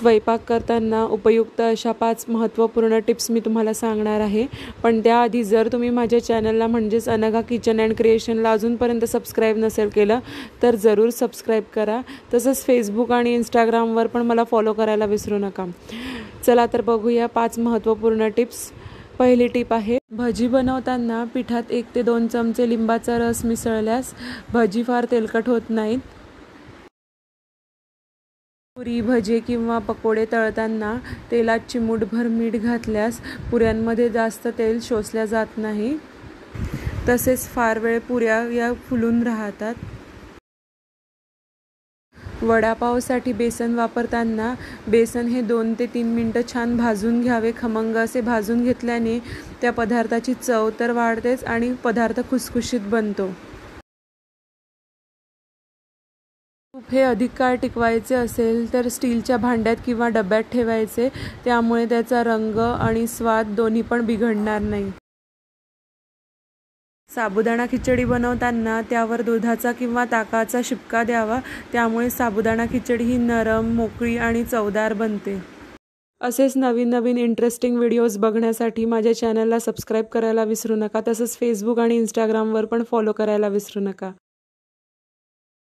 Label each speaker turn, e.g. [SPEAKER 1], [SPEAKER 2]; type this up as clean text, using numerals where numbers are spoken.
[SPEAKER 1] स्वयंपाक करताना उपयुक्त अशा 5 महत्त्वपूर्ण टिप्स मी तुम्हाला सांगणार आहे। पण त्याआधी जर तुम्ही माझ्या चॅनलला म्हणजेच अनघा किचन अँड क्रिएशनला अजूनपर्यंत सबस्क्राईब नसेल केलं तर जरूर सबस्क्राईब करा। तसंच फेसबुक आणि इंस्टाग्रामवर पण मला फॉलो करायला विसरू नका। चला तर बघूया 5 महत्त्वपूर्ण टिप्स। पहिली टिप आहे, भजी बनवताना पिठात 1 ते 2 चमचे लिंबाचा रस मिसळल्यास भजी फार तेलकट होत नाहीत। पुरी, भजे किंवा पकोडे तळताना तेलात चिमूटभर मीठ घातल्यास पुऱ्यांमध्ये जास्त तेल शोषल्या जात नाही, तसेच फार वेळ पुऱ्या या फुलून राहतात। वडापावसाठी बेसन वापरताना बेसन हे 2 ते 3 मिनिटं छान भाजून घ्यावे। खमंग असे भाजून घेतल्याने त्या पदार्थाची चव तर वाढतेच आणि पदार्थ खुसखुशीत बनतो। तूप हे अधिक काळ टिकवायचे असेल तर स्टीलच्या भांड्यात किंवा डब्यात ठेवायचे, त्यामुळे त्याचा रंग आणि स्वाद दोन्ही पण बिघडणार नाही। साबुदाणा खिचडी बनवताना त्यावर दुधाचा किंवा ताकाचा शिपका द्यावा, त्यामुळे साबुदाणा खिचडी ही नरम, मोकळी आणि चवदार बनते। असेच नवीन नवीन इंटरेस्टिंग व्हिडिओज बघण्यासाठी माझ्या चॅनलला सबस्क्राईब करायला विसरू नका। तसंच फेसबुक आणि इंस्टाग्रामवर पण फॉलो करायला विसरू नका।